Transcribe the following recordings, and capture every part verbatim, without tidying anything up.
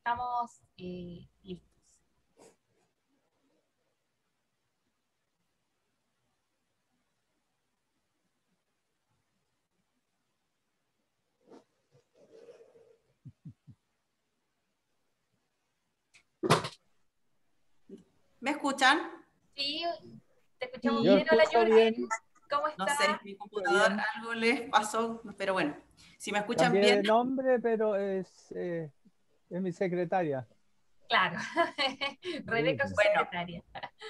estamos eh, listos. ¿Me escuchan? Sí, te escuchamos Yo bien. Hola, escucho Jordi. bien. ¿Cómo No estás? sé, mi computador algo les pasó, pero bueno, si me escuchan Cambié bien. de nombre, pero es, eh, es mi secretaria. Claro. Rebeca, su Bueno, secretaria.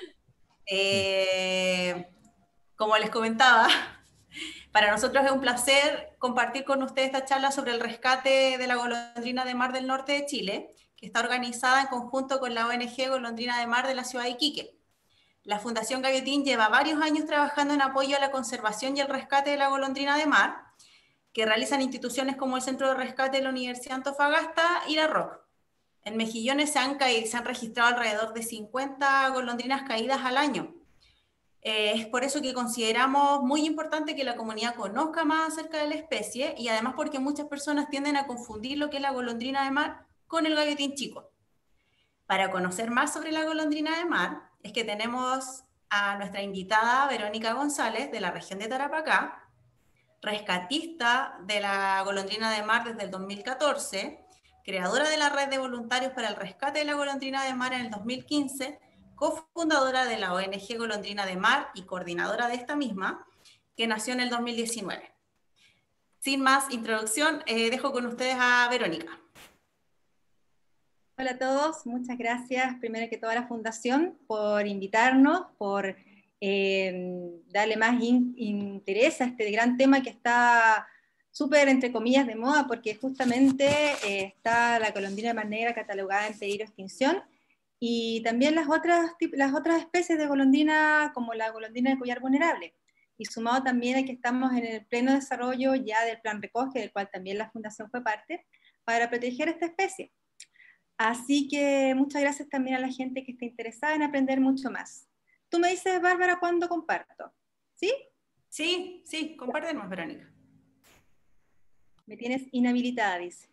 eh, como les comentaba, para nosotros es un placer compartir con ustedes esta charla sobre el rescate de la golondrina de mar del norte de Chile, que está organizada en conjunto con la O N G Golondrina de Mar de la ciudad de Iquique. La Fundación Gaviotín lleva varios años trabajando en apoyo a la conservación y el rescate de la golondrina de mar, que realizan instituciones como el Centro de Rescate de la Universidad de Antofagasta y la R O C. En Mejillones se han, caído, se han registrado alrededor de cincuenta golondrinas caídas al año. Eh, es por eso que consideramos muy importante que la comunidad conozca más acerca de la especie y además porque muchas personas tienden a confundir lo que es la golondrina de mar con el gaviotín chico. Para conocer más sobre la golondrina de mar, es que tenemos a nuestra invitada Verónica González, de la región de Tarapacá, rescatista de la golondrina de mar desde el dos mil catorce, creadora de la Red de Voluntarios para el Rescate de la Golondrina de Mar en el dos mil quince, cofundadora de la O N G Golondrina de Mar y coordinadora de esta misma, que nació en el dos mil diecinueve. Sin más introducción, eh, dejo con ustedes a Verónica. Hola a todos, muchas gracias primero que toda la Fundación por invitarnos, por eh, darle más in, interés a este gran tema que está súper, entre comillas, de moda, porque justamente eh, está la golondrina de mar negra catalogada en peligro de extinción, y también las otras, las otras especies de golondrina, como la golondrina de collar vulnerable, y sumado también a que estamos en el pleno desarrollo ya del Plan Recoge, del cual también la Fundación fue parte, para proteger esta especie. Así que muchas gracias también a la gente que está interesada en aprender mucho más. Tú me dices, Bárbara, ¿cuándo comparto? ¿Sí? Sí, sí, compártenos, Verónica. Me tienes inhabilitada, dice.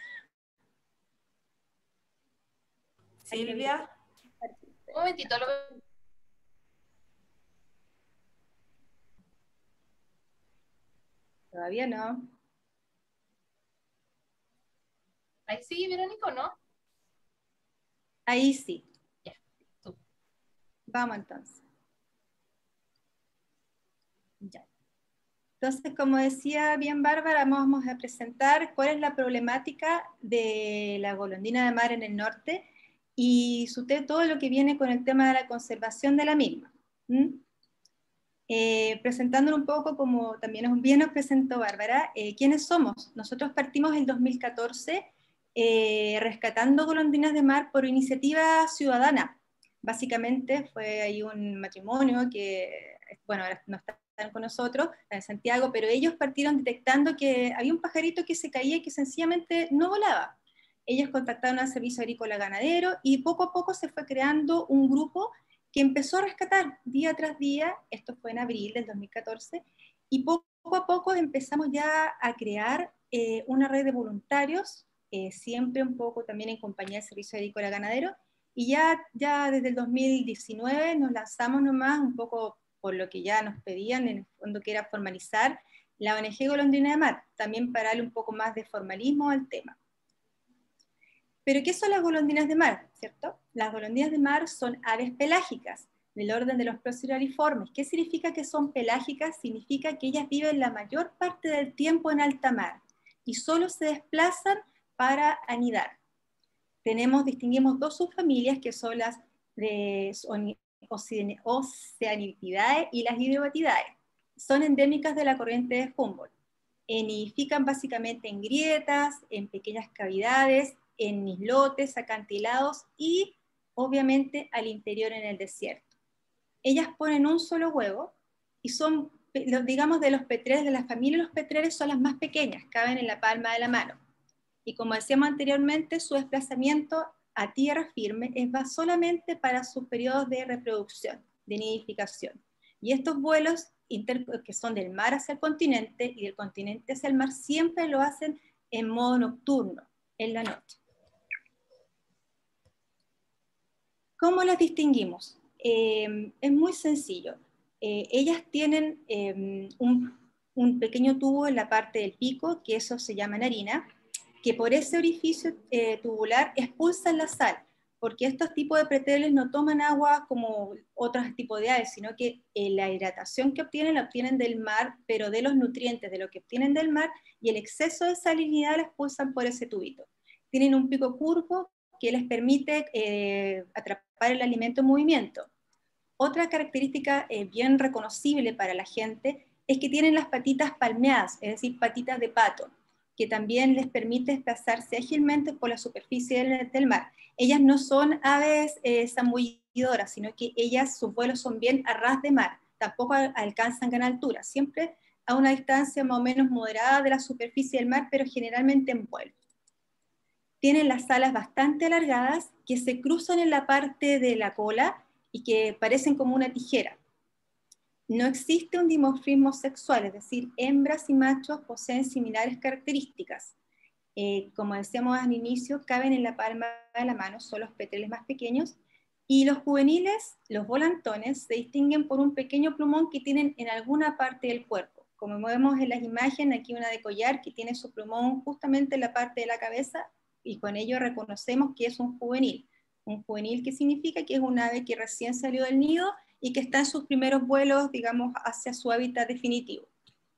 Silvia. Un momentito, lo veo. Todavía no. Ahí sí, Verónica, ¿o no? Ahí sí. Ya, tú. Vamos entonces. Ya. Entonces, como decía bien Bárbara, vamos a presentar cuál es la problemática de la golondrina de mar en el norte y su, todo lo que viene con el tema de la conservación de la misma. ¿Mm? Eh, presentándolo un poco como también bien nos presentó Bárbara, eh, ¿quiénes somos? Nosotros partimos en dos mil catorce eh, rescatando golondrinas de mar por iniciativa ciudadana. Básicamente fue ahí un matrimonio que, bueno, ahora no están con nosotros, en Santiago, pero ellos partieron detectando que había un pajarito que se caía y que sencillamente no volaba. Ellos contactaron al Servicio Agrícola Ganadero y poco a poco se fue creando un grupo que empezó a rescatar día tras día, esto fue en abril del dos mil catorce, y poco a poco empezamos ya a crear eh, una red de voluntarios, eh, siempre un poco también en compañía del Servicio Agrícola Ganadero, y ya, ya desde el dos mil diecinueve nos lanzamos nomás un poco por lo que ya nos pedían, en el fondo que era formalizar la O N G Golondrina de Mar, también para darle un poco más de formalismo al tema. Pero ¿qué son las golondrinas de mar? ¿Cierto? Las golondrinas de mar son aves pelágicas, del orden de los prociraliformes. ¿Qué significa que son pelágicas? Significa que ellas viven la mayor parte del tiempo en alta mar y solo se desplazan para anidar. Tenemos, distinguimos dos subfamilias que son las de Oceanitidae y las Hydrobatidae. Son endémicas de la corriente de Humboldt. Nidifican básicamente en grietas, en pequeñas cavidades, en islotes, acantilados y obviamente al interior en el desierto. Ellas ponen un solo huevo y son, digamos, de los petreles, de la familia de los petreles son las más pequeñas, caben en la palma de la mano. Y como decíamos anteriormente, su desplazamiento a tierra firme es solamente para sus periodos de reproducción, de nidificación. Y estos vuelos inter, que son del mar hacia el continente y del continente hacia el mar siempre lo hacen en modo nocturno, en la noche. ¿Cómo las distinguimos? Eh, es muy sencillo. Eh, ellas tienen eh, un, un pequeño tubo en la parte del pico, que eso se llama narina, que por ese orificio eh, tubular expulsan la sal, porque estos tipos de preteles no toman agua como otros tipos de aves, sino que eh, la hidratación que obtienen la obtienen del mar, pero de los nutrientes de lo que obtienen del mar, y el exceso de salinidad la expulsan por ese tubito. Tienen un pico curvo que les permite eh, atrapar el alimento en movimiento. Otra característica eh, bien reconocible para la gente es que tienen las patitas palmeadas, es decir, patitas de pato, que también les permite desplazarse ágilmente por la superficie del, del mar. Ellas no son aves eh, zambullidoras, sino que ellas, sus vuelos son bien a ras de mar, tampoco alcanzan gran altura, siempre a una distancia más o menos moderada de la superficie del mar, pero generalmente en vuelo. Tienen las alas bastante alargadas que se cruzan en la parte de la cola y que parecen como una tijera. No existe un dimorfismo sexual, es decir, hembras y machos poseen similares características. Eh, como decíamos al inicio, caben en la palma de la mano, son los petreles más pequeños, y los juveniles, los volantones, se distinguen por un pequeño plumón que tienen en alguna parte del cuerpo. Como vemos en las imágenes, aquí una de collar que tiene su plumón justamente en la parte de la cabeza, y con ello reconocemos que es un juvenil. Un juvenil que significa que es un ave que recién salió del nido y que está en sus primeros vuelos, digamos, hacia su hábitat definitivo.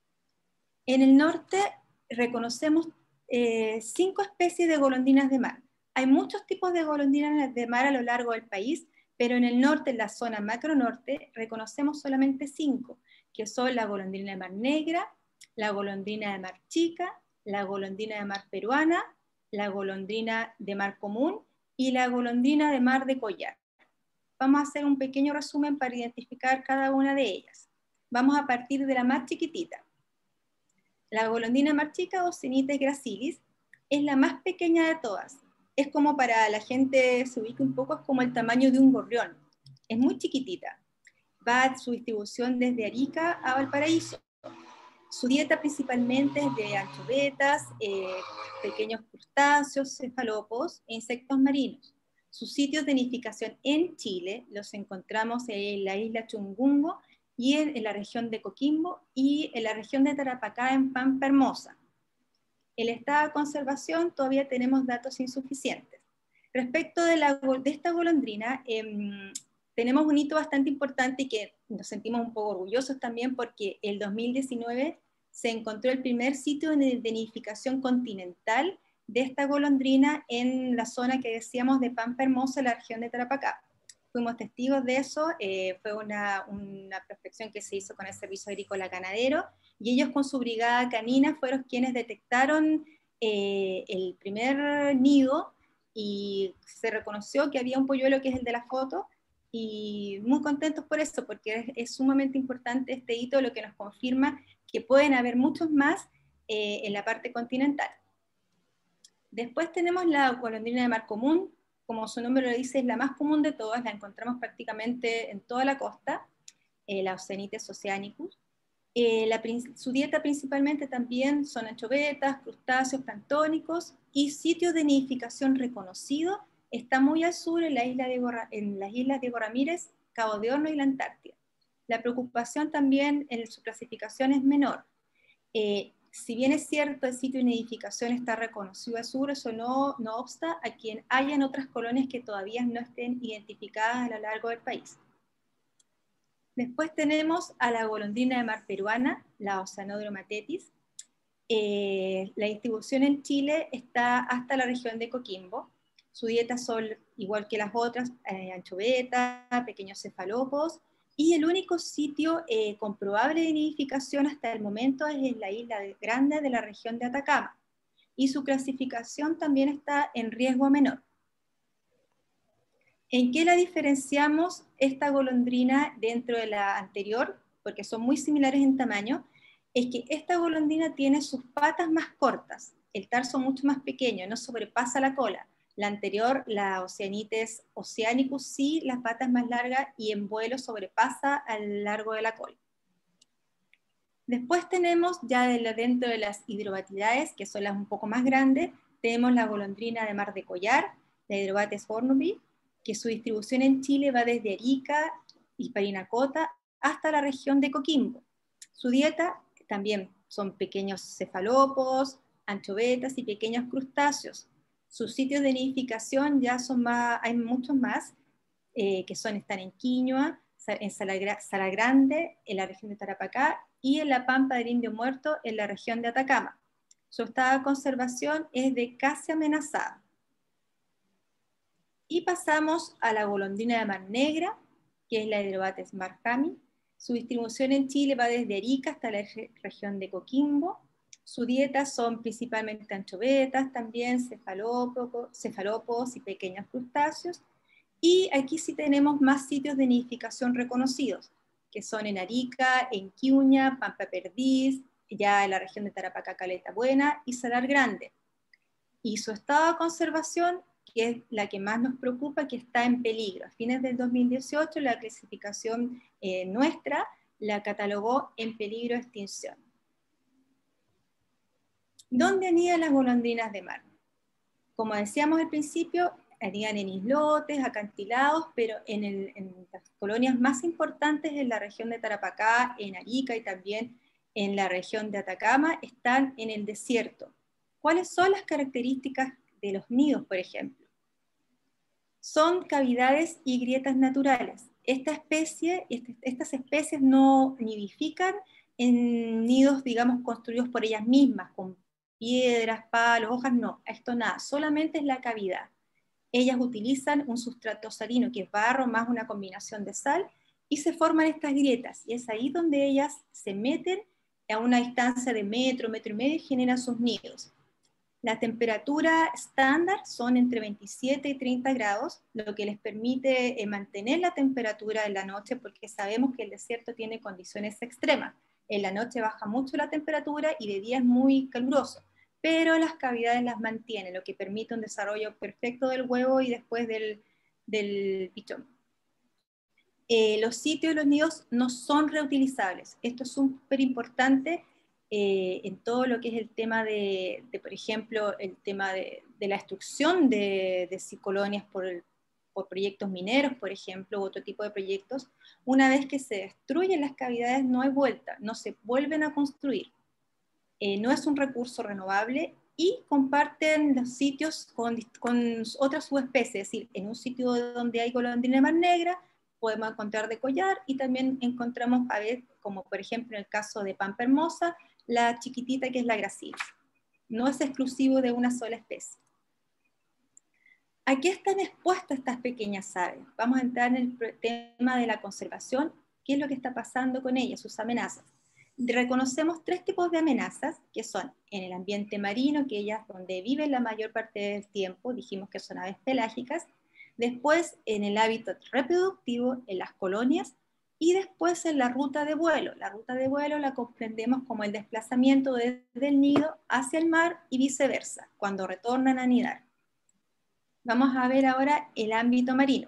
En el norte reconocemos eh, cinco especies de golondrinas de mar. Hay muchos tipos de golondrinas de mar a lo largo del país, pero en el norte, en la zona macro norte, reconocemos solamente cinco, que son la golondrina de mar negra, la golondrina de mar chica, la golondrina de mar peruana, la golondrina de mar común y la golondrina de mar de collar. Vamos a hacer un pequeño resumen para identificar cada una de ellas. Vamos a partir de la más chiquitita. La golondrina mar chica o Cenites gracilis es la más pequeña de todas. Es como para la gente se ubique un poco, es como el tamaño de un gorrión. Es muy chiquitita. Va a su distribución desde Arica a Valparaíso. Su dieta principalmente es de anchovetas, eh, pequeños crustáceos, cefalópodos e insectos marinos. Sus sitios de nidificación en Chile los encontramos en la isla Chungungo y en, en la región de Coquimbo y en la región de Tarapacá en Pampa Hermosa. El estado de conservación todavía tenemos datos insuficientes. Respecto de, la, de esta golondrina, eh, tenemos un hito bastante importante y que nos sentimos un poco orgullosos también porque el dos mil diecinueve se encontró el primer sitio de nidificación continental de esta golondrina en la zona que decíamos de Pampa Hermosa, en la región de Tarapacá. Fuimos testigos de eso, eh, fue una, una prospección que se hizo con el Servicio Agrícola Ganadero, y ellos con su brigada canina fueron quienes detectaron eh, el primer nido, y se reconoció que había un polluelo que es el de la foto, y muy contentos por eso, porque es, es sumamente importante este hito, lo que nos confirma que pueden haber muchos más eh, en la parte continental. Después tenemos la golondrina de mar común, como su nombre lo dice, es la más común de todas, la encontramos prácticamente en toda la costa, eh, la Oceanites oceanicus. Eh, la, su dieta principalmente también son anchovetas, crustáceos planctónicos, y sitios de nidificación reconocidos está muy al sur en, la isla de Gorra, en las islas Diego Ramírez, Cabo de Horno y la Antártida. La preocupación también en su clasificación es menor. Eh, si bien es cierto el sitio de nidificación está reconocido al sur, eso no, no obsta a quien hayan otras colonias que todavía no estén identificadas a lo largo del país. Después tenemos a la golondrina de mar peruana, la Oceanodroma tetis. Eh, la distribución en Chile está hasta la región de Coquimbo. Su dieta son, igual que las otras, eh, anchoveta, pequeños cefalópodos, y el único sitio eh, comprobable de nidificación hasta el momento es en la isla Grande de la región de Atacama, y su clasificación también está en riesgo menor. ¿En qué la diferenciamos esta golondrina dentro de la anterior? Porque son muy similares en tamaño. Es que esta golondrina tiene sus patas más cortas, el tarso mucho más pequeño, no sobrepasa la cola. La anterior, la Oceanites oceanicus, sí, las patas más largas y en vuelo sobrepasa al largo de la cola. Después tenemos ya de la, dentro de las hidrobatidaes, que son las un poco más grandes, tenemos la golondrina de mar de collar, la Hydrobates hornby, que su distribución en Chile va desde Arica y Parinacota hasta la región de Coquimbo. Su dieta también son pequeños cefalópodos, anchovetas y pequeños crustáceos. Sus sitios de nidificación ya son más, hay muchos más, eh, que son, están en Quíñoa, en Salagrande, en la región de Tarapacá, y en la Pampa del Indio Muerto, en la región de Atacama. Su estado de conservación es de casi amenazada. Y pasamos a la golondrina de mar negra, que es la Hydrobates marjami. Su distribución en Chile va desde Arica hasta la región de Coquimbo. Su dieta son principalmente anchovetas, también cefalópodos, cefalópodos y pequeños crustáceos. Y aquí sí tenemos más sitios de nidificación reconocidos, que son en Arica, en Quiuña, Pampa Perdiz, ya en la región de Tarapacá, Caleta Buena y Salar Grande. Y su estado de conservación, que es la que más nos preocupa, que está en peligro. A fines del dos mil dieciocho, la clasificación eh, nuestra la catalogó en peligro de extinción. ¿Dónde anidan las golondrinas de mar? Como decíamos al principio, anidan en islotes, acantilados, pero en, el, en las colonias más importantes en la región de Tarapacá, en Arica y también en la región de Atacama, están en el desierto. ¿Cuáles son las características de los nidos, por ejemplo? Son cavidades y grietas naturales. Esta especie, este, estas especies no nidifican en nidos, digamos, construidos por ellas mismas, con piedras, palos, hojas, no, esto nada, solamente es la cavidad. Ellas utilizan un sustrato salino, que es barro más una combinación de sal, y se forman estas grietas, y es ahí donde ellas se meten a una distancia de metro, metro y medio, y generan sus nidos. La temperatura estándar son entre veintisiete y treinta grados, lo que les permite eh, mantener la temperatura en la noche, porque sabemos que el desierto tiene condiciones extremas. En la noche baja mucho la temperatura y de día es muy caluroso, pero las cavidades las mantiene, lo que permite un desarrollo perfecto del huevo y después del, del pichón. Eh, los sitios de los nidos no son reutilizables. Esto es súper importante eh, en todo lo que es el tema de, de por ejemplo, el tema de, de la destrucción de, de colonias por, el, por proyectos mineros, por ejemplo, u otro tipo de proyectos. Una vez que se destruyen las cavidades no hay vuelta, no se vuelven a construir. Eh, no es un recurso renovable y comparten los sitios con, con otras subespecies, es decir, en un sitio donde hay golondrina de mar negra, podemos encontrar de collar y también encontramos a ver, como por ejemplo en el caso de Pampa Hermosa, la chiquitita que es la gracila. No es exclusivo de una sola especie. ¿A qué están expuestas estas pequeñas aves? Vamos a entrar en el tema de la conservación, qué es lo que está pasando con ellas, sus amenazas. Reconocemos tres tipos de amenazas, que son en el ambiente marino, que ellas donde viven la mayor parte del tiempo, dijimos que son aves pelágicas, después en el hábitat reproductivo, en las colonias, y después en la ruta de vuelo. La ruta de vuelo la comprendemos como el desplazamiento desde el nido hacia el mar y viceversa, cuando retornan a anidar. Vamos a ver ahora el ámbito marino.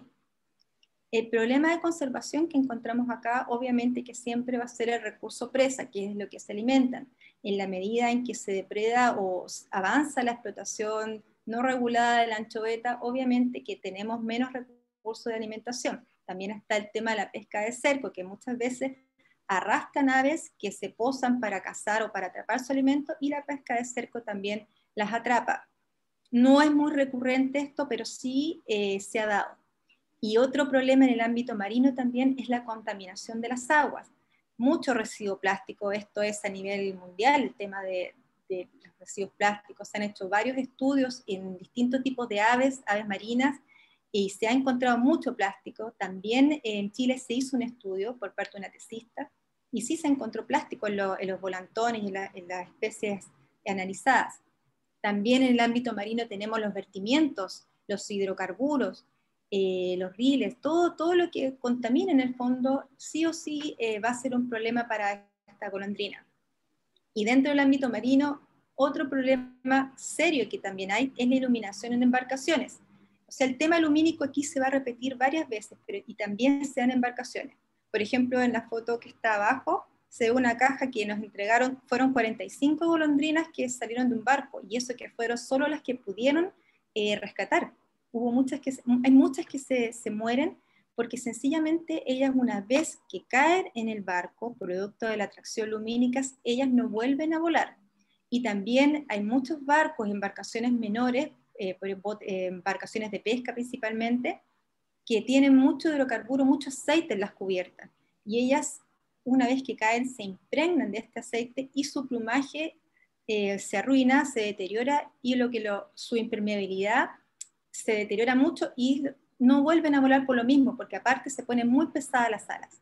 El problema de conservación que encontramos acá, obviamente que siempre va a ser el recurso presa, que es lo que se alimentan. En la medida en que se depreda o avanza la explotación no regulada de la anchoveta, obviamente que tenemos menos recursos de alimentación. También está el tema de la pesca de cerco, que muchas veces arrastran aves que se posan para cazar o para atrapar su alimento, y la pesca de cerco también las atrapa. No es muy recurrente esto, pero sí eh, se ha dado. Y otro problema en el ámbito marino también es la contaminación de las aguas. Mucho residuo plástico, esto es a nivel mundial, el tema de, de los residuos plásticos. Se han hecho varios estudios en distintos tipos de aves, aves marinas, y se ha encontrado mucho plástico. También en Chile se hizo un estudio por parte de una tesista, y sí se encontró plástico en, lo, en los volantones y en, la, en las especies analizadas. También en el ámbito marino tenemos los vertimientos, los hidrocarburos, eh, los riles, todo, todo lo que contamina en el fondo, sí o sí eh, va a ser un problema para esta golondrina. Y dentro del ámbito marino, otro problema serio que también hay es la iluminación en embarcaciones. O sea, el tema lumínico aquí se va a repetir varias veces, pero y también se dan embarcaciones. Por ejemplo, en la foto que está abajo, se ve una caja que nos entregaron, fueron cuarenta y cinco golondrinas que salieron de un barco, y eso que fueron solo las que pudieron eh, rescatar. hubo muchas que, hay muchas que se, se mueren porque sencillamente ellas una vez que caen en el barco, producto de la atracción lumínica, ellas no vuelven a volar. Y también hay muchos barcos, embarcaciones menores, eh, embarcaciones de pesca principalmente, que tienen mucho hidrocarburo, mucho aceite en las cubiertas. Y ellas, una vez que caen, se impregnan de este aceite y su plumaje eh, se arruina, se deteriora, y lo que lo, su impermeabilidad se deteriora mucho y no vuelven a volar por lo mismo, porque aparte se ponen muy pesadas las alas.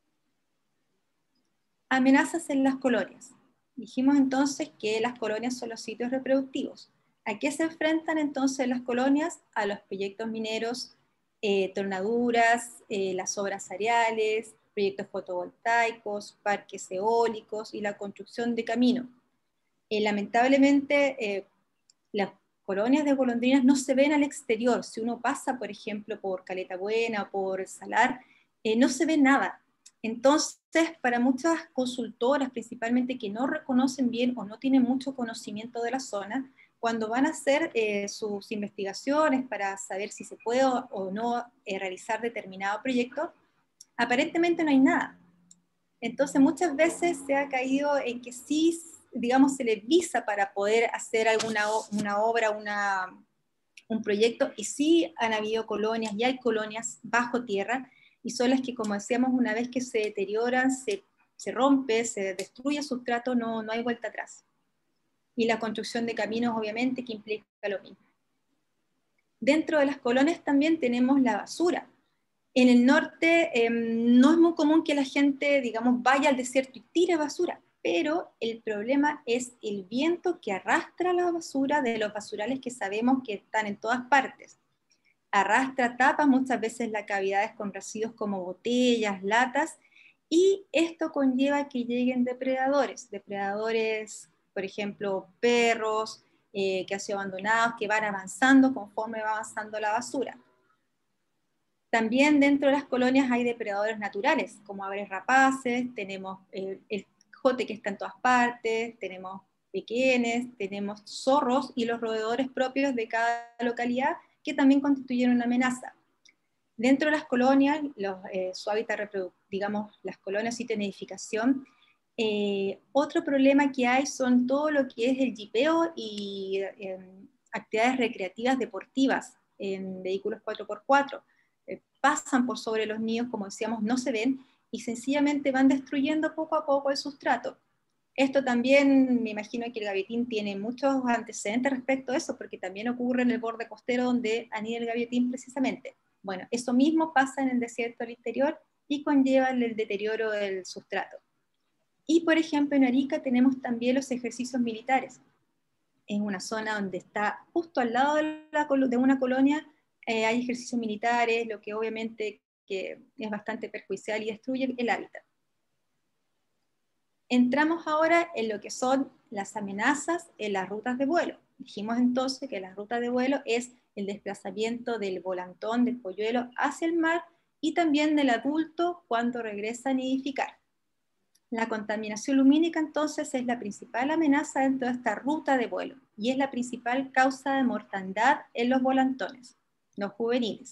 Amenazas en las colonias. Dijimos entonces que las colonias son los sitios reproductivos. ¿A qué se enfrentan entonces las colonias? A los proyectos mineros, eh, tornaduras, eh, las obras areales, proyectos fotovoltaicos, parques eólicos y la construcción de caminos. Eh, lamentablemente, eh, las colonias de golondrinas no se ven al exterior. Si uno pasa, por ejemplo, por Caleta Buena o por Salar, eh, no se ve nada. Entonces, para muchas consultoras, principalmente que no reconocen bien o no tienen mucho conocimiento de la zona, cuando van a hacer eh, sus investigaciones para saber si se puede o no eh, realizar determinado proyecto, aparentemente no hay nada. Entonces, muchas veces se ha caído en que sí, digamos, se les visa para poder hacer alguna una obra, una, un proyecto, y sí han habido colonias, y hay colonias bajo tierra, y son las que, como decíamos, una vez que se deterioran, se, se rompe, se destruye el sustrato, no, no hay vuelta atrás. Y la construcción de caminos, obviamente, que implica lo mismo. Dentro de las colonias también tenemos la basura. En el norte eh, no es muy común que la gente, digamos, vaya al desierto y tire basura, pero el problema es el viento que arrastra la basura de los basurales que sabemos que están en todas partes. Arrastra, tapa muchas veces las cavidades con residuos como botellas, latas, y esto conlleva que lleguen depredadores, depredadores, por ejemplo, perros eh, que han sido abandonados, que van avanzando conforme va avanzando la basura. También dentro de las colonias hay depredadores naturales, como aves rapaces, tenemos el, el jote que está en todas partes, tenemos pequeñes, tenemos zorros y los roedores propios de cada localidad que también constituyen una amenaza. Dentro de las colonias, los, eh, su hábitat reproductivo, digamos, las colonias sí tienen edificación. Eh, otro problema que hay son todo lo que es el jipeo y eh, actividades recreativas deportivas en vehículos cuatro por cuatro. Pasan por sobre los nidos, como decíamos, no se ven, y sencillamente van destruyendo poco a poco el sustrato. Esto también, me imagino que el gaviotín tiene muchos antecedentes respecto a eso, porque también ocurre en el borde costero donde anida el gaviotín precisamente. Bueno, eso mismo pasa en el desierto al interior y conlleva el deterioro del sustrato. Y, por ejemplo, en Arica tenemos también los ejercicios militares. En una zona donde está justo al lado de, la, de una colonia, Eh, hay ejercicios militares, lo que obviamente que es bastante perjudicial y destruye el hábitat. Entramos ahora en lo que son las amenazas en las rutas de vuelo. Dijimos entonces que la ruta de vuelo es el desplazamiento del volantón, del polluelo hacia el mar, y también del adulto cuando regresa a nidificar. La contaminación lumínica entonces es la principal amenaza dentro de esta ruta de vuelo, y es la principal causa de mortandad en los volantones, los juveniles.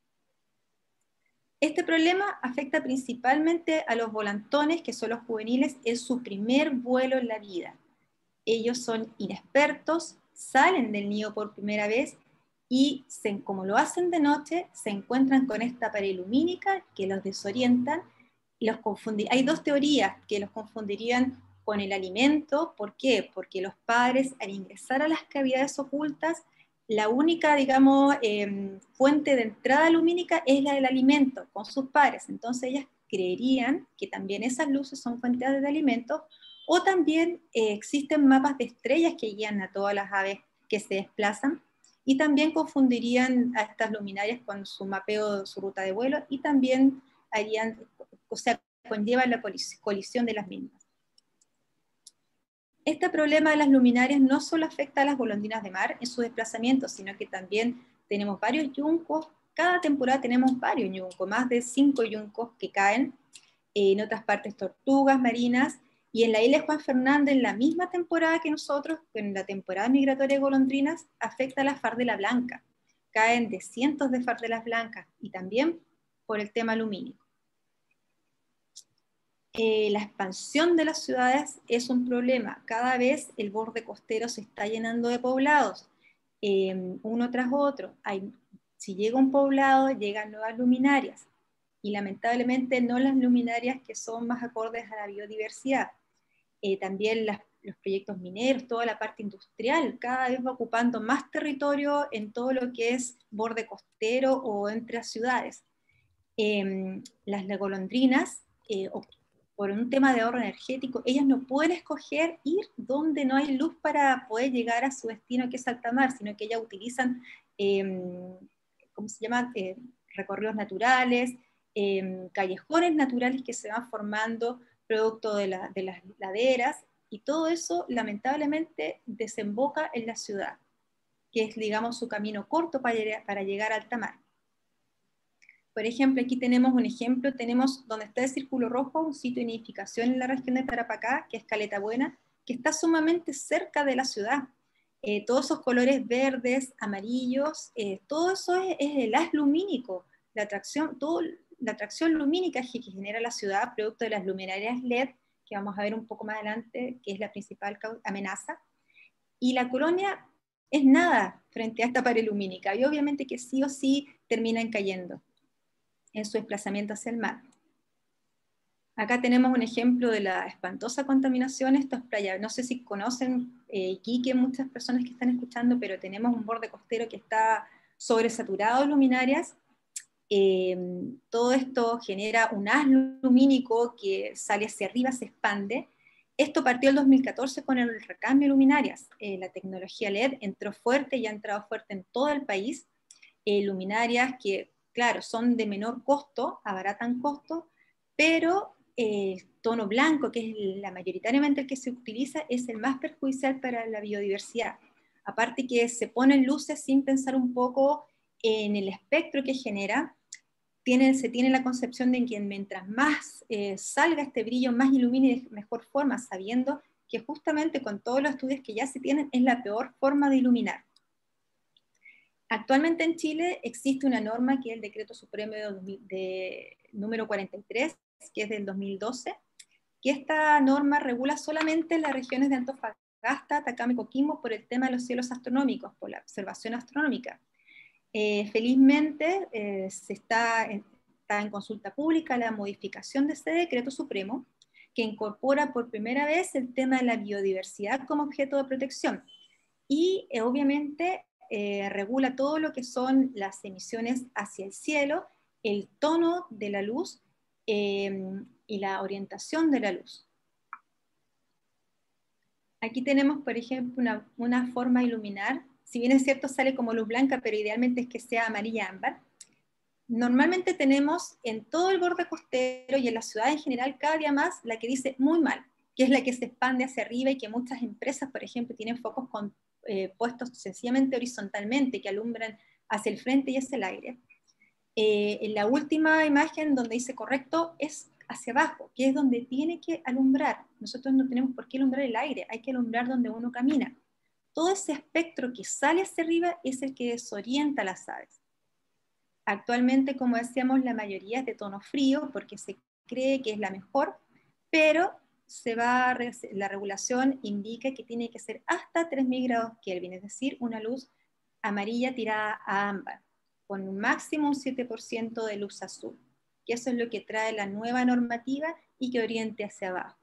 Este problema afecta principalmente a los volantones, que son los juveniles, en su primer vuelo en la vida. Ellos son inexpertos, salen del nido por primera vez y, se, como lo hacen de noche, se encuentran con esta pared lumínica que los desorientan y los confunde. Hay dos teorías que los confundirían con el alimento. ¿Por qué? Porque los padres, al ingresar a las cavidades ocultas, la única, digamos, eh, fuente de entrada lumínica es la del alimento con sus padres. Entonces ellas creerían que también esas luces son fuentes de alimento, o también eh, existen mapas de estrellas que guían a todas las aves que se desplazan, y también confundirían a estas luminarias con su mapeo, su ruta de vuelo, y también harían, o sea, conllevan la colisión de las mismas. Este problema de las luminarias no solo afecta a las golondrinas de mar en su desplazamiento, sino que también tenemos varios yuncos. Cada temporada tenemos varios yuncos, más de cinco yuncos que caen, en otras partes tortugas marinas, y en la isla de Juan Fernández, en la misma temporada que nosotros, en la temporada migratoria de golondrinas, afecta a la fardela blanca. caen de cientos de fardelas blancas y también por el tema lumínico. Eh, la expansión de las ciudades es un problema. Cada vez el borde costero se está llenando de poblados, eh, uno tras otro. Hay, si llega un poblado, llegan nuevas luminarias, y lamentablemente no las luminarias que son más acordes a la biodiversidad. Eh, también las, los proyectos mineros, toda la parte industrial, cada vez va ocupando más territorio en todo lo que es borde costero o entre las ciudades. Eh, las golondrinas, eh, por un tema de ahorro energético, ellas no pueden escoger ir donde no hay luz para poder llegar a su destino, que es alta mar, sino que ellas utilizan, eh, ¿cómo se llama?, eh, recorridos naturales, eh, callejones naturales que se van formando producto de, la, de las laderas, y todo eso lamentablemente desemboca en la ciudad, que es, digamos, su camino corto para, para llegar a alta mar. Por ejemplo, aquí tenemos un ejemplo, tenemos donde está el círculo rojo, un sitio de nidificación en la región de Tarapacá, que es Caleta Buena, que está sumamente cerca de la ciudad. Eh, todos esos colores verdes, amarillos, eh, todo eso es, es el haz lumínico, la atracción, todo, la atracción lumínica que genera la ciudad, producto de las luminarias L E D, que vamos a ver un poco más adelante, que es la principal amenaza. Y la colonia es nada frente a esta pared lumínica, y obviamente que sí o sí terminan cayendo en su desplazamiento hacia el mar. Acá tenemos un ejemplo de la espantosa contaminación. Esto es playa, no sé si conocen eh, Iquique, muchas personas que están escuchando, pero tenemos un borde costero que está sobresaturado de luminarias. Eh, todo esto genera un haz lumínico que sale hacia arriba, se expande. Esto partió el dos mil catorce con el recambio de luminarias. Eh, la tecnología L E D entró fuerte y ha entrado fuerte en todo el país. Eh, luminarias que, claro, son de menor costo, abaratan costos, pero el eh, tono blanco, que es la, mayoritariamente el que se utiliza, es el más perjudicial para la biodiversidad. Aparte que se ponen luces sin pensar un poco en el espectro que genera, tiene, se tiene la concepción de que mientras más eh, salga este brillo, más ilumine de mejor forma, sabiendo que justamente con todos los estudios que ya se tienen, es la peor forma de iluminar. Actualmente en Chile existe una norma que es el Decreto Supremo de, de, número cuarenta y tres, que es del dos mil doce, que esta norma regula solamente las regiones de Antofagasta, Atacama y Coquimbo por el tema de los cielos astronómicos, por la observación astronómica. Eh, felizmente eh, se está, está en consulta pública la modificación de este Decreto Supremo, que incorpora por primera vez el tema de la biodiversidad como objeto de protección, y eh, obviamente Eh, regula todo lo que son las emisiones hacia el cielo, el tono de la luz eh, y la orientación de la luz. Aquí tenemos, por ejemplo, una, una forma de iluminar. Si bien es cierto, sale como luz blanca, pero idealmente es que sea amarilla ámbar. Normalmente tenemos en todo el borde costero y en la ciudad en general cada día más la que dice muy mal, que es la que se expande hacia arriba y que muchas empresas, por ejemplo, tienen focos con Eh, puestos sencillamente horizontalmente que alumbran hacia el frente y hacia el aire. Eh, en la última imagen donde dice correcto es hacia abajo, que es donde tiene que alumbrar. Nosotros no tenemos por qué alumbrar el aire, hay que alumbrar donde uno camina. Todo ese espectro que sale hacia arriba es el que desorienta a las aves. Actualmente, como decíamos, la mayoría es de tono frío porque se cree que es la mejor, pero se va, la regulación indica que tiene que ser hasta tres mil grados Kelvin, es decir, una luz amarilla tirada a ámbar, con un máximo un siete por ciento de luz azul, que eso es lo que trae la nueva normativa y que oriente hacia abajo.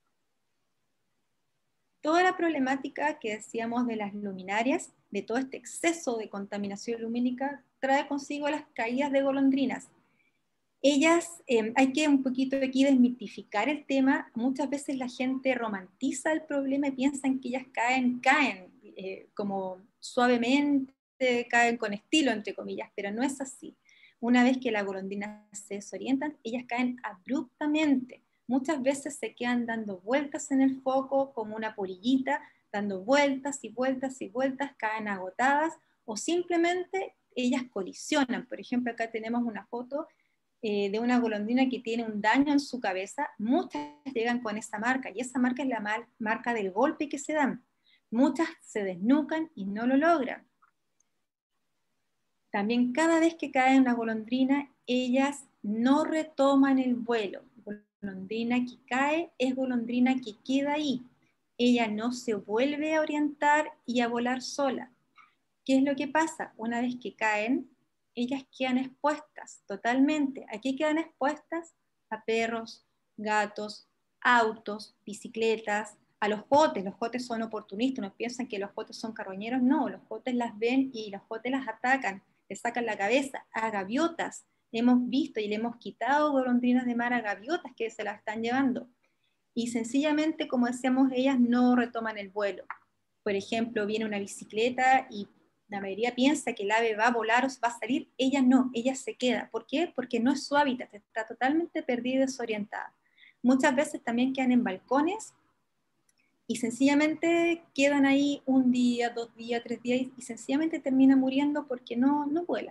Toda la problemática que decíamos de las luminarias, de todo este exceso de contaminación lumínica, trae consigo las caídas de golondrinas. Ellas, eh, hay que un poquito aquí desmitificar el tema. Muchas veces la gente romantiza el problema y piensan que ellas caen, caen eh, como suavemente, caen con estilo, entre comillas, pero no es así. Una vez que las golondrinas se desorientan, ellas caen abruptamente. Muchas veces se quedan dando vueltas en el foco como una polillita, dando vueltas y vueltas y vueltas, caen agotadas, o simplemente ellas colisionan. Por ejemplo, acá tenemos una foto Eh, de una golondrina que tiene un daño en su cabeza. Muchas llegan con esa marca, y esa marca es la mar marca del golpe que se dan. Muchas se desnucan y no lo logran. También cada vez que cae una golondrina, ellas no retoman el vuelo. Golondrina que cae es golondrina que queda ahí. Ella no se vuelve a orientar y a volar sola. ¿Qué es lo que pasa? Una vez que caen, ellas quedan expuestas totalmente. ¿A qué quedan expuestas? A perros, gatos, autos, bicicletas, a los jotes. Los jotes son oportunistas, no piensan que los jotes son carroñeros, no, los jotes las ven y los jotes las atacan, les sacan la cabeza. A gaviotas, hemos visto y le hemos quitado golondrinas de mar a gaviotas que se las están llevando. Y sencillamente, como decíamos, ellas no retoman el vuelo. Por ejemplo, viene una bicicleta y la mayoría piensa que el ave va a volar o va a salir, ella no, ella se queda. ¿Por qué? Porque no es su hábitat, está totalmente perdida y desorientada. Muchas veces también quedan en balcones y sencillamente quedan ahí un día, dos días, tres días y sencillamente terminan muriendo porque no, no vuelan.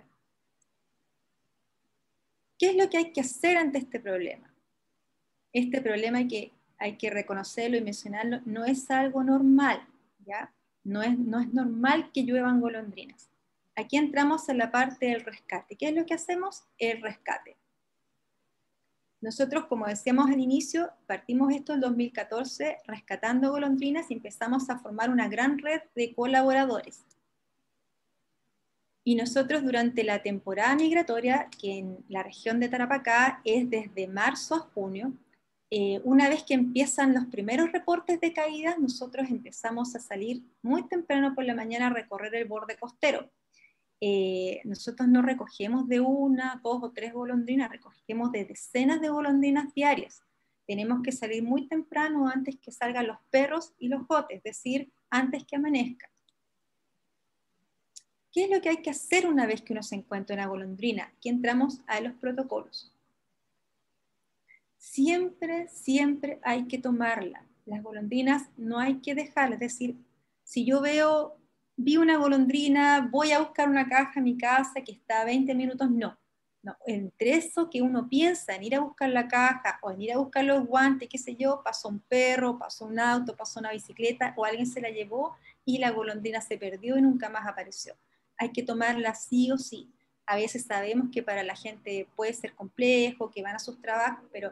¿Qué es lo que hay que hacer ante este problema? Este problema hay que, hay que reconocerlo y mencionarlo, no es algo normal, ¿ya? No es, no es normal que lluevan golondrinas. Aquí entramos en la parte del rescate. ¿Qué es lo que hacemos? El rescate. Nosotros, como decíamos al inicio, partimos esto en dos mil catorce rescatando golondrinas y empezamos a formar una gran red de colaboradores. Y nosotros durante la temporada migratoria, que en la región de Tarapacá es desde marzo a junio, Eh, una vez que empiezan los primeros reportes de caídas, nosotros empezamos a salir muy temprano por la mañana a recorrer el borde costero. Eh, nosotros no recogemos de una, dos o tres golondrinas, recogemos de decenas de golondrinas diarias. Tenemos que salir muy temprano antes que salgan los perros y los jotes, es decir, antes que amanezca. ¿Qué es lo que hay que hacer una vez que uno se encuentra una golondrina? Aquí entramos a los protocolos. Siempre, siempre hay que tomarla. Las golondrinas no hay que dejarlas. Es decir, si yo veo, vi una golondrina, voy a buscar una caja en mi casa que está a veinte minutos, no. No, entre eso que uno piensa en ir a buscar la caja o en ir a buscar los guantes, qué sé yo, pasó un perro, pasó un auto, pasó una bicicleta o alguien se la llevó y la golondrina se perdió y nunca más apareció. Hay que tomarla sí o sí. A veces sabemos que para la gente puede ser complejo, que van a sus trabajos, pero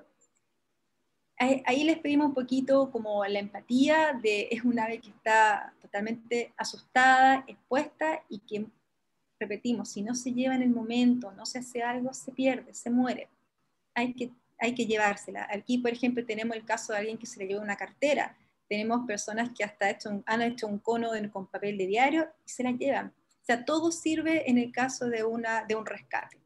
ahí les pedimos un poquito como la empatía de es una ave que está totalmente asustada, expuesta y que, repetimos, si no se lleva en el momento, no se hace algo, se pierde, se muere. Hay que, hay que llevársela. Aquí, por ejemplo, tenemos el caso de alguien que se le llevó una cartera. Tenemos personas que hasta hecho un, han hecho un cono de, con papel de diario y se la llevan. O sea, todo sirve en el caso de, una, de un rescate.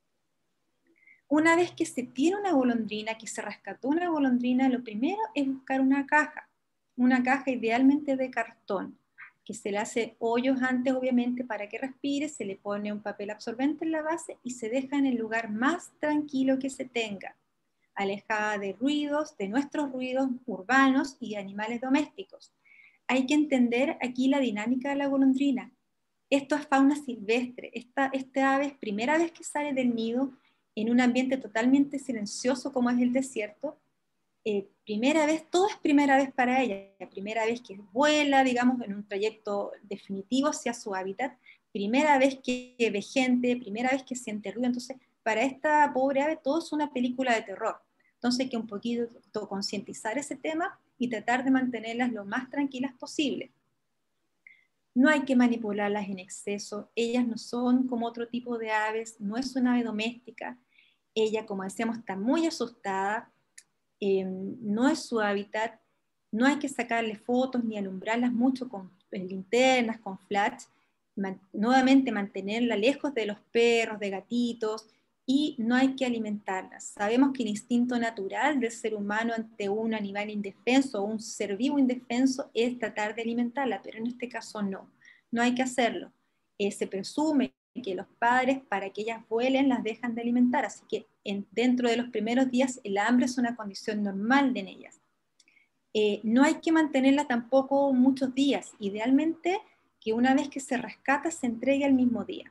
Una vez que se tiene una golondrina, que se rescató una golondrina, lo primero es buscar una caja, una caja idealmente de cartón, que se le hace hoyos antes, obviamente, para que respire, se le pone un papel absorbente en la base y se deja en el lugar más tranquilo que se tenga, alejada de ruidos, de nuestros ruidos urbanos y de animales domésticos. Hay que entender aquí la dinámica de la golondrina. Esto es fauna silvestre, esta, esta ave es primera vez que sale del nido, en un ambiente totalmente silencioso como es el desierto, eh, primera vez, todo es primera vez para ella, la primera vez que vuela, digamos, en un trayecto definitivo hacia su hábitat, primera vez que ve gente, primera vez que siente ruido, entonces para esta pobre ave todo es una película de terror, entonces hay que un poquito concientizar ese tema y tratar de mantenerlas lo más tranquilas posible. No hay que manipularlas en exceso, ellas no son como otro tipo de aves, no es una ave doméstica, ella, como decíamos, está muy asustada, eh, no es su hábitat, no hay que sacarle fotos ni alumbrarlas mucho con linternas, con flash, man, nuevamente mantenerla lejos de los perros, de gatitos, y no hay que alimentarlas. Sabemos que el instinto natural del ser humano ante un animal indefenso o un ser vivo indefenso es tratar de alimentarla, pero en este caso no, no hay que hacerlo. Eh, se presume que los padres, para que ellas vuelen, las dejan de alimentar, así que en, dentro de los primeros días el hambre es una condición normal en ellas. Eh, no hay que mantenerla tampoco muchos días, idealmente que una vez que se rescata se entregue al mismo día.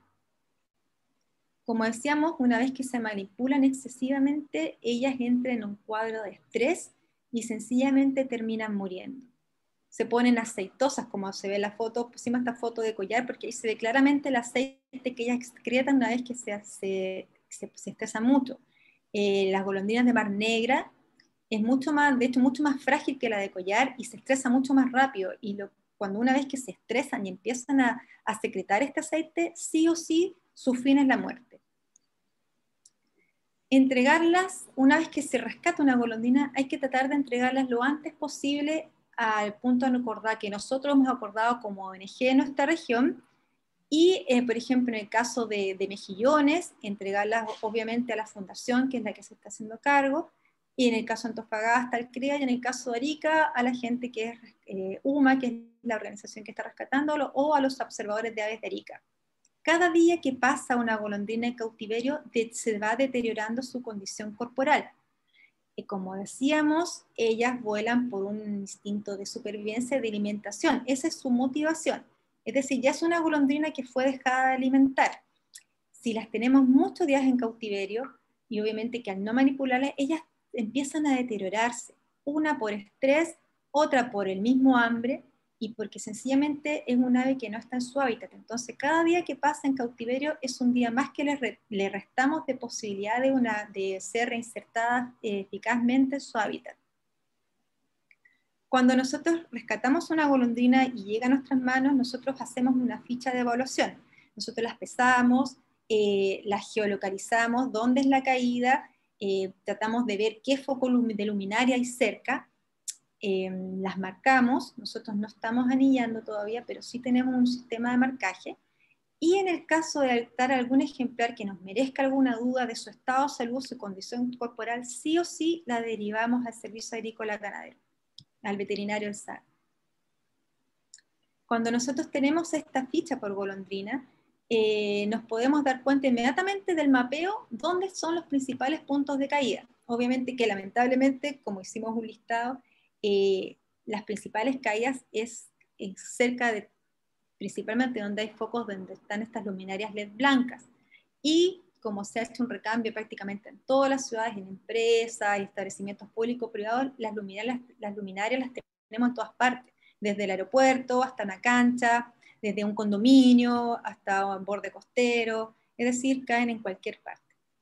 Como decíamos, una vez que se manipulan excesivamente, ellas entran en un cuadro de estrés y sencillamente terminan muriendo. se ponen aceitosas, como se ve en la foto. Pusimos esta foto de collar porque ahí se ve claramente el aceite que ellas excretan una vez que se, se, se, se estresa mucho. Eh, las golondrinas de mar negra es mucho más, de hecho, mucho más frágil que la de collar y se estresa mucho más rápido. Y lo, cuando una vez que se estresan y empiezan a, a secretar este aceite, sí o sí, su fin es la muerte. Entregarlas, una vez que se rescata una golondrina, hay que tratar de entregarlas lo antes posible al punto acordado, que nosotros hemos acordado como O N G de nuestra región, y eh, por ejemplo en el caso de, de mejillones, entregarlas obviamente a la fundación, que es la que se está haciendo cargo, y en el caso de Antofagasta al CREA, y en el caso de Arica a la gente que es eh, U M A, que es la organización que está rescatándolo, o a los observadores de aves de Arica. Cada día que pasa una golondrina en cautiverio de, se va deteriorando su condición corporal. Y como decíamos, ellas vuelan por un instinto de supervivencia y de alimentación. Esa es su motivación. Es decir, ya es una golondrina que fue dejada de alimentar. Si las tenemos muchos días en cautiverio, y obviamente que al no manipularlas, ellas empiezan a deteriorarse. Una por estrés, otra por el mismo hambre, y porque sencillamente es un ave que no está en su hábitat. Entonces, cada día que pasa en cautiverio es un día más que le, re, le restamos de posibilidad de, una, de ser reinsertadas eh, eficazmente en su hábitat. Cuando nosotros rescatamos una golondrina y llega a nuestras manos, nosotros hacemos una ficha de evaluación. Nosotros las pesamos, eh, las geolocalizamos, dónde es la caída, eh, tratamos de ver qué foco de luminaria hay cerca, eh, las marcamos. Nosotros no estamos anillando todavía, pero sí tenemos un sistema de marcaje, y en el caso de adoptar algún ejemplar que nos merezca alguna duda de su estado de salud, su condición corporal, sí o sí la derivamos al Servicio Agrícola Ganadero, al veterinario del S A R. Cuando nosotros tenemos esta ficha por golondrina, eh, nos podemos dar cuenta inmediatamente del mapeo dónde son los principales puntos de caída. Obviamente que lamentablemente, como hicimos un listado, Eh, las principales caídas es, es cerca de, principalmente donde hay focos donde están estas luminarias L E D blancas, y como se ha hecho un recambio prácticamente en todas las ciudades, en empresas y establecimientos públicos privados, las luminarias, las luminarias las tenemos en todas partes, desde el aeropuerto hasta una cancha, desde un condominio hasta un borde costero, es decir, caen en cualquier parte.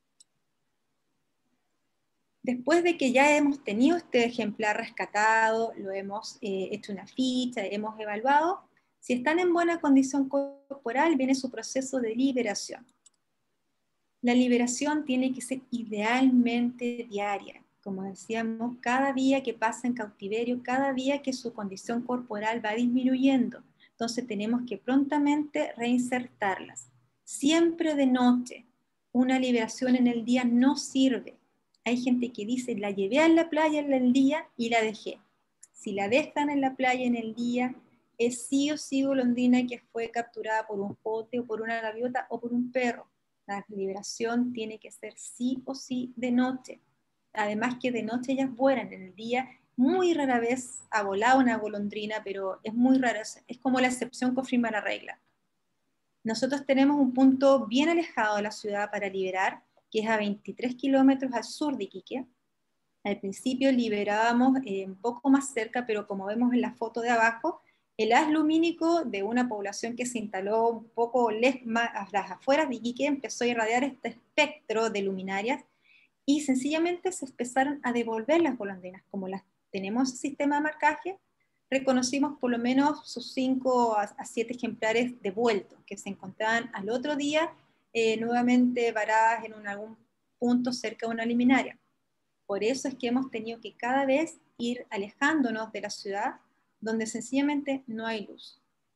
Después de que ya hemos tenido este ejemplar rescatado, lo hemos eh, hecho una ficha, hemos evaluado, si están en buena condición corporal, viene su proceso de liberación. La liberación tiene que ser idealmente diaria. Como decíamos, cada día que pasa en cautiverio, cada día que su condición corporal va disminuyendo. Entonces tenemos que prontamente reinsertarlas. Siempre de noche. Una liberación en el día no sirve. Hay gente que dice, la llevé a la playa en el día y la dejé. Si la dejan en la playa en el día, es sí o sí golondrina que fue capturada por un jote o por una gaviota o por un perro. La liberación tiene que ser sí o sí de noche. Además que de noche ellas vuelan, en el día muy rara vez ha volado una golondrina, pero es muy raro, es como la excepción confirma la regla. Nosotros tenemos un punto bien alejado de la ciudad para liberar, que es a veintitrés kilómetros al sur de Iquique. Al principio liberábamos eh, un poco más cerca, pero como vemos en la foto de abajo, el haz lumínico de una población que se instaló un poco más a las afueras de Iquique empezó a irradiar este espectro de luminarias, y sencillamente se empezaron a devolver las golondrinas. Como las tenemos en sistema de marcaje, reconocimos por lo menos sus cinco a siete ejemplares devueltos, que se encontraban al otro día eh, nuevamente varadas en un, algún punto cerca de una luminaria. Por eso es que hemos tenido que cada vez ir alejándonos de la ciudad, donde sencillamente no hay luz.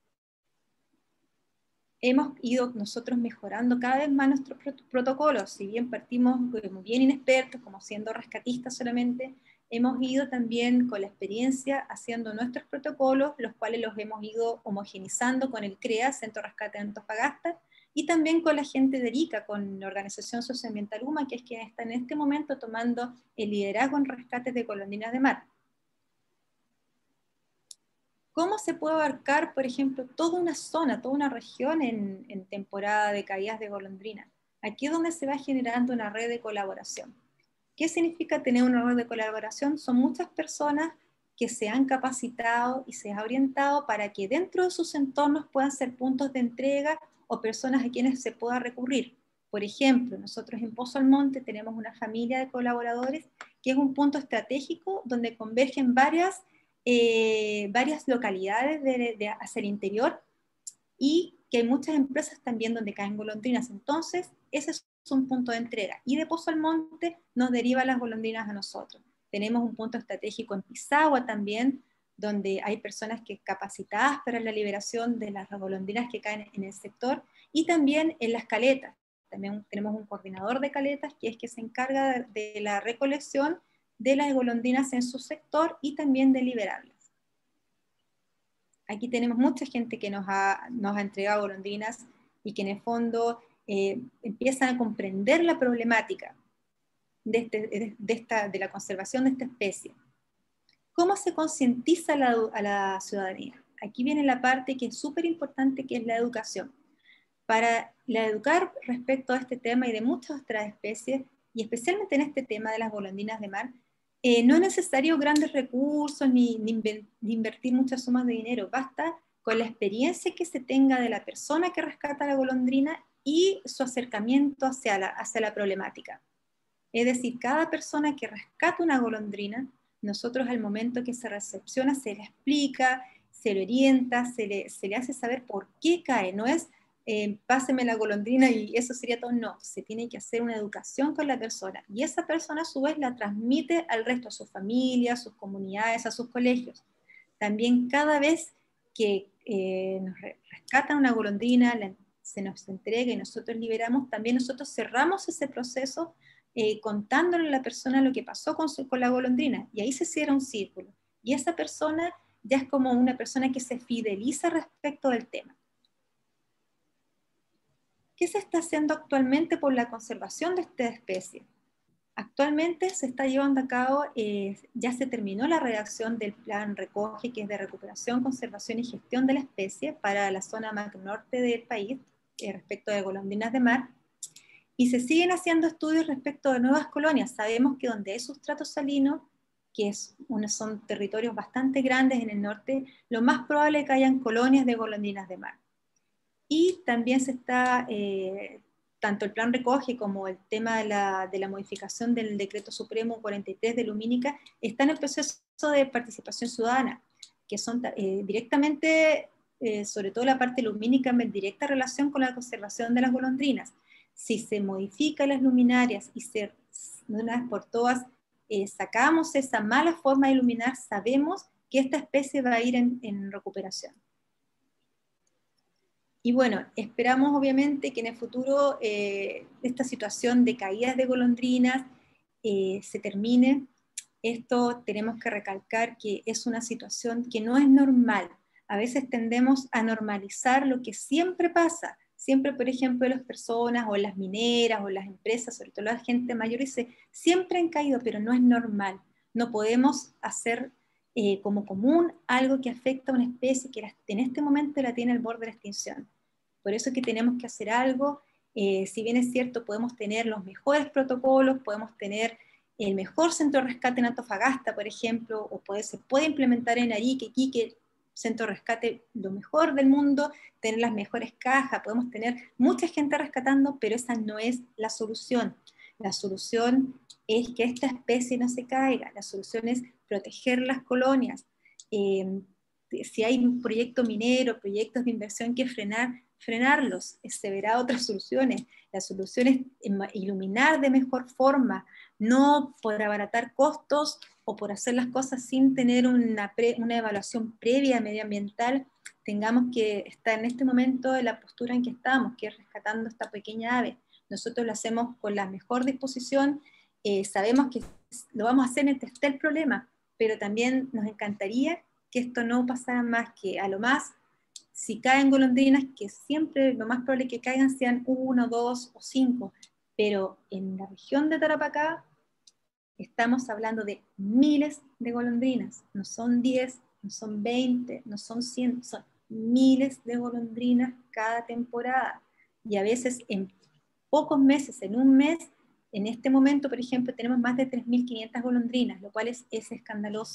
Hemos ido nosotros mejorando cada vez más nuestros protocolos. Si bien partimos como bien inexpertos, como siendo rescatistas solamente, hemos ido también con la experiencia haciendo nuestros protocolos, los cuales los hemos ido homogenizando con el CREA, Centro de Rescate de Antofagasta, y también con la gente de Arica, con la Organización Socioambiental U M A, que es quien está en este momento tomando el liderazgo en rescates de golondrinas de mar. ¿Cómo se puede abarcar, por ejemplo, toda una zona, toda una región en, en temporada de caídas de golondrina? Aquí es donde se va generando una red de colaboración. ¿Qué significa tener una red de colaboración? Son muchas personas que se han capacitado y se ha orientado para que dentro de sus entornos puedan ser puntos de entrega o personas a quienes se pueda recurrir. Por ejemplo, nosotros en Pozo Almonte tenemos una familia de colaboradores que es un punto estratégico donde convergen varias, eh, varias localidades de, de, hacia el interior, y que hay muchas empresas también donde caen golondrinas. Entonces, ese es un punto de entrega. Y de Pozo Almonte nos deriva las golondrinas a nosotros. Tenemos un punto estratégico en Pisagua también, donde hay personas que capacitadas para la liberación de las golondrinas que caen en el sector, y también en las caletas. También tenemos un coordinador de caletas que es que se encarga de la recolección de las golondrinas en su sector y también de liberarlas. Aquí tenemos mucha gente que nos ha, nos ha entregado golondrinas y que en el fondo eh, empiezan a comprender la problemática de, este, de, esta, de la conservación de esta especie. ¿Cómo se concientiza a la, a la ciudadanía? Aquí viene la parte que es súper importante, que es la educación. Para la educar respecto a este tema y de muchas otras especies, y especialmente en este tema de las golondrinas de mar, Eh, no es necesario grandes recursos ni, ni, ni invertir muchas sumas de dinero, basta con la experiencia que se tenga de la persona que rescata la golondrina y su acercamiento hacia la, hacia la problemática. Es decir, cada persona que rescata una golondrina, nosotros al momento que se recepciona se le explica, se le orienta, se le, se le hace saber por qué cae, no es Eh, páseme la golondrina y eso sería todo. No, se tiene que hacer una educación con la persona, y esa persona a su vez la transmite al resto, a su familia, a sus comunidades, a sus colegios. También cada vez que eh, nos rescatan una golondrina, la, se nos entrega y nosotros liberamos, también nosotros cerramos ese proceso eh, contándole a la persona lo que pasó con, su, con la golondrina, y ahí se cierra un círculo, y esa persona ya es como una persona que se fideliza respecto del tema. ¿Qué se está haciendo actualmente por la conservación de esta especie? Actualmente se está llevando a cabo, eh, ya se terminó la redacción del plan RECOGE, que es de recuperación, conservación y gestión de la especie para la zona más norte del país, eh, respecto de golondrinas de mar, y se siguen haciendo estudios respecto de nuevas colonias. Sabemos que donde hay sustrato salino, que es una, son territorios bastante grandes en el norte, lo más probable es que hayan colonias de golondrinas de mar. Y también se está, eh, tanto el plan RECOGE como el tema de la, de la modificación del decreto supremo cuarenta y tres de Lumínica, están en el proceso de participación ciudadana, que son eh, directamente, eh, sobre todo la parte lumínica, en directa relación con la conservación de las golondrinas. Si se modifican las luminarias y se, de una vez por todas eh, sacamos esa mala forma de iluminar, sabemos que esta especie va a ir en, en recuperación. Y bueno, esperamos obviamente que en el futuro eh, esta situación de caídas de golondrinas eh, se termine. Esto tenemos que recalcar que es una situación que no es normal. A veces tendemos a normalizar lo que siempre pasa. Siempre, por ejemplo, las personas o las mineras o las empresas, sobre todo la gente mayor, dice, siempre han caído, pero no es normal. No podemos hacer eh, como común algo que afecta a una especie que en este momento la tiene al borde de la extinción. Por eso es que tenemos que hacer algo. Eh, si bien es cierto, podemos tener los mejores protocolos, podemos tener el mejor centro de rescate en Antofagasta, por ejemplo, o puede, se puede implementar en Arique, Iquique, centro de rescate lo mejor del mundo, tener las mejores cajas, podemos tener mucha gente rescatando, pero esa no es la solución. La solución es que esta especie no se caiga, la solución es proteger las colonias. Eh, si hay un proyecto minero, proyectos de inversión que frenar, frenarlos, se verá otras soluciones. La solución es iluminar de mejor forma, no por abaratar costos o por hacer las cosas sin tener una, pre, una evaluación previa medioambiental. Tengamos que estar en este momento en la postura en que estamos, que es rescatando esta pequeña ave. Nosotros lo hacemos con la mejor disposición, eh, sabemos que lo vamos a hacer mientras esté el problema, pero también nos encantaría que esto no pasara más, que a lo más, si caen golondrinas, que siempre lo más probable que caigan sean uno, dos o cinco, pero en la región de Tarapacá estamos hablando de miles de golondrinas, no son diez, no son veinte, no son cien, son miles de golondrinas cada temporada, y a veces en pocos meses, en un mes, en este momento, por ejemplo, tenemos más de tres mil quinientas golondrinas, lo cual es, es escandaloso.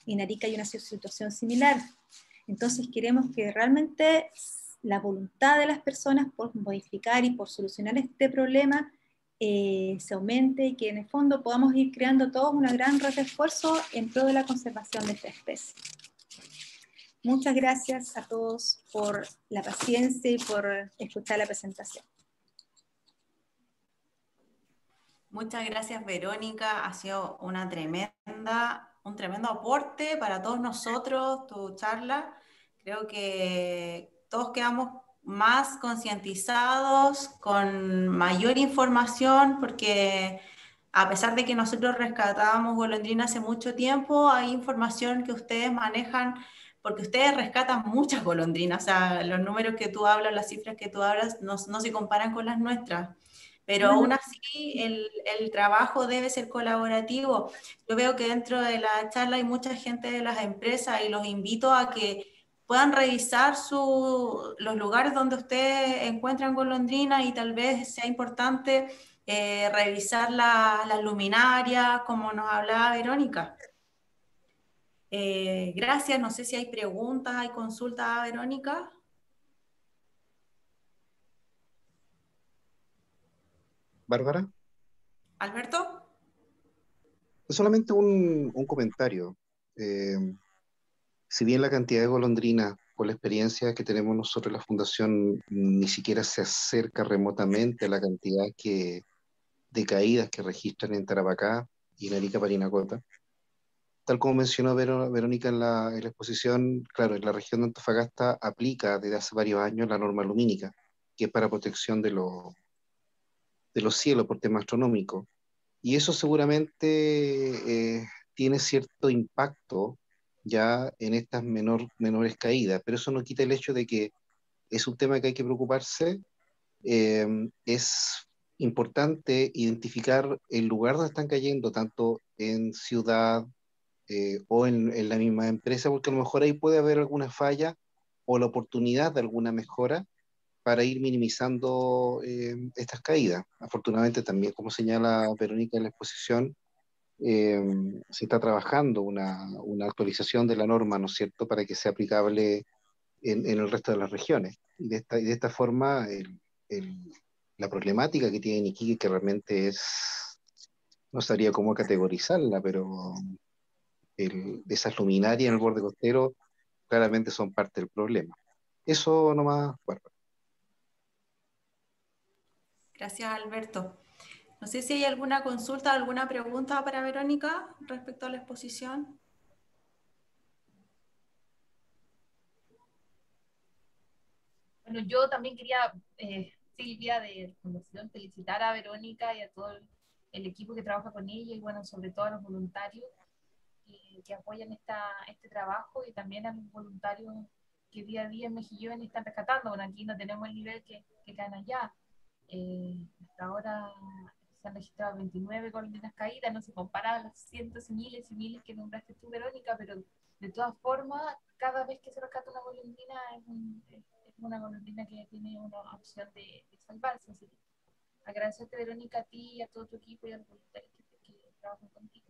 y en Arica hay una situación similar. Entonces queremos que realmente la voluntad de las personas por modificar y por solucionar este problema eh, se aumente y que en el fondo podamos ir creando todos una gran red de esfuerzo en pro de la conservación de esta especie. Muchas gracias a todos por la paciencia y por escuchar la presentación. Muchas gracias, Verónica. Ha sido una tremenda, un tremendo aporte para todos nosotros, tu charla. Creo que todos quedamos más concientizados, con mayor información, porque a pesar de que nosotros rescatábamos golondrinas hace mucho tiempo, hay información que ustedes manejan, porque ustedes rescatan muchas golondrinas. O sea, los números que tú hablas, las cifras que tú hablas, no, no se comparan con las nuestras. Pero aún así el, el trabajo debe ser colaborativo. Yo veo que dentro de la charla hay mucha gente de las empresas y los invito a que puedan revisar su, los lugares donde ustedes encuentran golondrinas, y tal vez sea importante eh, revisar las la luminarias, como nos hablaba Verónica. Eh, gracias, no sé si hay preguntas, hay consultas, Verónica. Bárbara. Alberto. Solamente un, un comentario. Eh, si bien la cantidad de golondrinas, por la experiencia que tenemos nosotros en la Fundación, ni siquiera se acerca remotamente a la cantidad que, de caídas que registran en Tarapacá y en Arica Parinacota, tal como mencionó Ver- Verónica en la, en la exposición, claro, en la región de Antofagasta aplica desde hace varios años la norma lumínica, que es para protección de, lo, de los cielos por tema astronómico. Y eso seguramente eh, tiene cierto impacto ya en estas menor, menores caídas, pero eso no quita el hecho de que es un tema que hay que preocuparse. Eh, es importante identificar el lugar donde están cayendo, tanto en ciudad eh, o en, en la misma empresa, porque a lo mejor ahí puede haber alguna falla o la oportunidad de alguna mejora para ir minimizando eh, estas caídas. Afortunadamente también, como señala Verónica en la exposición, eh, se está trabajando una, una actualización de la norma, ¿no es cierto?, para que sea aplicable en, en el resto de las regiones. Y de esta, y de esta forma, el, el, la problemática que tiene Iquique, que realmente es, no sabría cómo categorizarla, pero el, esas luminarias en el borde costero claramente son parte del problema. Eso nomás, Bárbara. Gracias, Alberto. No sé si hay alguna consulta, alguna pregunta para Verónica respecto a la exposición. Bueno, yo también quería, eh, Silvia, de Fundación, felicitar a Verónica y a todo el, el equipo que trabaja con ella, y bueno, sobre todo a los voluntarios que, que apoyan esta, este trabajo, y también a los voluntarios que día a día en Mejillones están rescatando. Bueno, aquí no tenemos el nivel que, que caen allá. Eh, hasta ahora se han registrado veintinueve golondrinas caídas, no se compara a los cientos y miles y miles que nombraste tú, Verónica, pero de todas formas, cada vez que se rescata una golondrina es, un, es una golondrina que tiene una opción de, de salvarse. Así que agradecerte, Verónica, a ti y a todo tu equipo y a los voluntarios que, que trabajan contigo.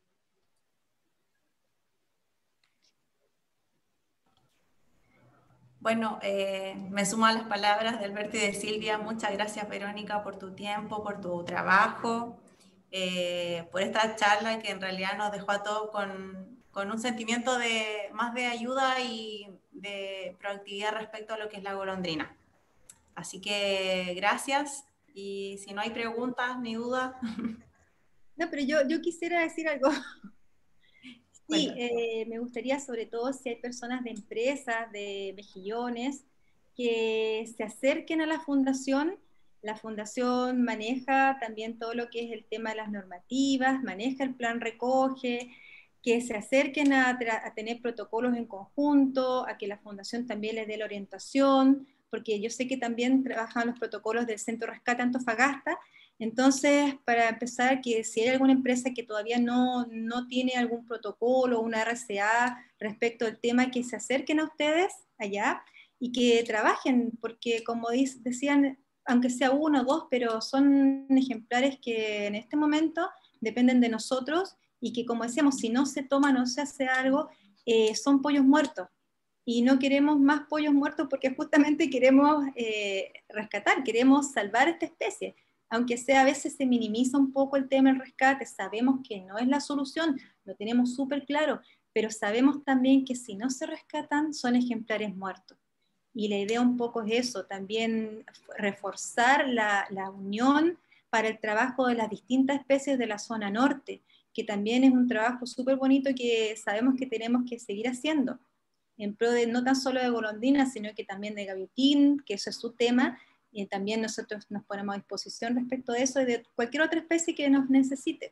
Bueno, eh, me sumo a las palabras de Alberto y de Silvia. Muchas gracias, Verónica, por tu tiempo, por tu trabajo, eh, por esta charla que en realidad nos dejó a todos con, con un sentimiento de más de ayuda y de proactividad respecto a lo que es la golondrina. Así que gracias, y si no hay preguntas ni dudas. No, pero yo, yo quisiera decir algo. Sí, Bueno. eh, me gustaría, sobre todo si hay personas de empresas, de Mejillones, que se acerquen a la fundación. La fundación maneja también todo lo que es el tema de las normativas, maneja el plan Recoge, que se acerquen a, a tener protocolos en conjunto, a que la fundación también les dé la orientación, porque yo sé que también trabajan los protocolos del Centro Rescate Antofagasta. Entonces, para empezar, que si hay alguna empresa que todavía no, no tiene algún protocolo o una R C A respecto al tema, que se acerquen a ustedes allá y que trabajen, porque como decían, aunque sea uno o dos, pero son ejemplares que en este momento dependen de nosotros y que, como decíamos, si no se toma, no se hace algo, eh, son pollos muertos. Y no queremos más pollos muertos porque justamente queremos eh, rescatar, queremos salvar esta especie. Aunque sea, a veces se minimiza un poco el tema del rescate, sabemos que no es la solución, lo tenemos súper claro, pero sabemos también que si no se rescatan son ejemplares muertos. Y la idea un poco es eso, también reforzar la, la unión para el trabajo de las distintas especies de la zona norte, que también es un trabajo súper bonito que sabemos que tenemos que seguir haciendo, en pro de no tan solo de golondrinas, sino que también de gaviotín, que eso es su tema, y también nosotros nos ponemos a disposición respecto de eso y de cualquier otra especie que nos necesite.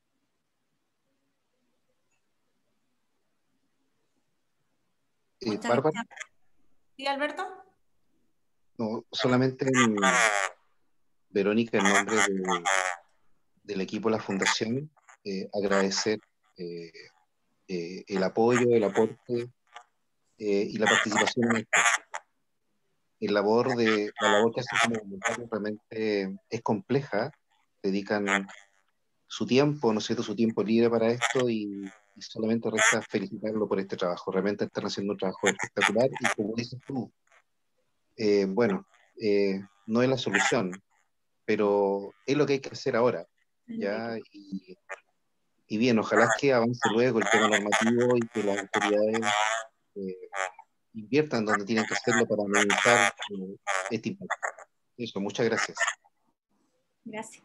Eh, Muchas Bárbara, gracias. ¿Sí, Alberto? no, solamente en Verónica, en nombre de- del equipo de la Fundación, eh, agradecer eh, eh, el apoyo, el aporte eh, y la participación en esto. El labor de, la labor que hacen como voluntarios realmente es compleja, dedican su tiempo, ¿no es cierto?, su tiempo libre para esto y, y solamente resta felicitarlo por este trabajo. Realmente están haciendo un trabajo espectacular y como dices tú, eh, bueno, eh, no es la solución, pero es lo que hay que hacer ahora, ¿ya? Y, y bien, ojalá que avance luego el tema normativo y que las autoridades eh, inviertan donde tienen que hacerlo para minimizar eh, este impacto. Eso, muchas gracias. Gracias.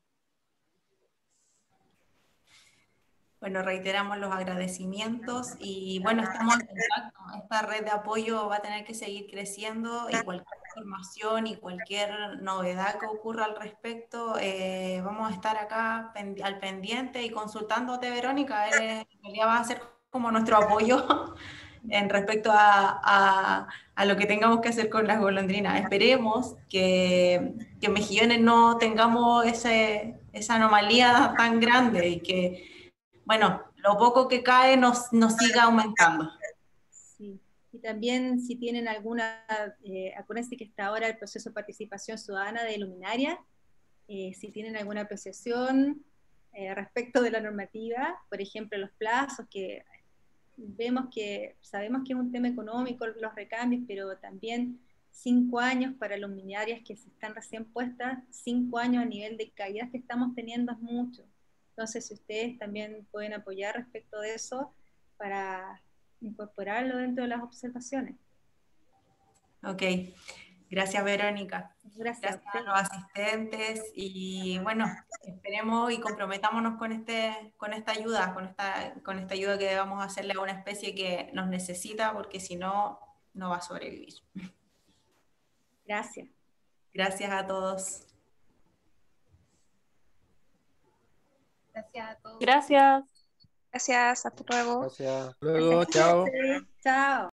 Bueno, reiteramos los agradecimientos y bueno, estamos en contacto. Esta red de apoyo va a tener que seguir creciendo y cualquier información y cualquier novedad que ocurra al respecto, eh, vamos a estar acá pen- al pendiente y consultándote, Verónica. Eres, en realidad vas a ser como nuestro apoyo en respecto a, a, a lo que tengamos que hacer con las golondrinas. Esperemos que, que en Mejillones no tengamos ese, esa anomalía tan grande y que bueno, lo poco que cae nos, nos siga aumentando. Sí. Y también si tienen alguna, eh, acuérdense que está ahora el proceso de participación ciudadana de luminaria, eh, si tienen alguna apreciación eh, respecto de la normativa, por ejemplo, los plazos, que vemos que, sabemos que es un tema económico, los recambios, pero también cinco años para luminarias que se están recién puestas, cinco años a nivel de caídas que estamos teniendo es mucho. Entonces, si ustedes también pueden apoyar respecto de eso para incorporarlo dentro de las observaciones. Ok, gracias Verónica. Gracias, Gracias a los asistentes y bueno, esperemos y comprometámonos con, este, con esta ayuda, con esta, con esta ayuda que vamos a hacerle a una especie que nos necesita porque si no, no va a sobrevivir. Gracias. Gracias a todos. Gracias a todos. Gracias. Gracias, hasta luego. Gracias. Luego, chao. Chao.